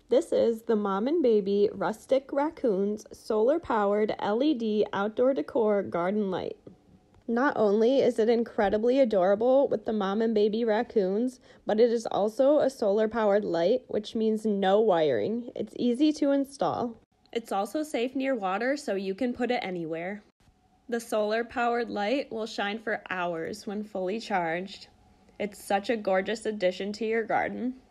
This is the Mom and Baby Rustic Raccoons solar-powered LED outdoor decor garden light. Not only is it incredibly adorable with the Mom and Baby raccoons, but it is also a solar-powered light, which means no wiring. It's easy to install. It's also safe near water, so you can put it anywhere. The solar-powered light will shine for hours when fully charged. It's such a gorgeous addition to your garden.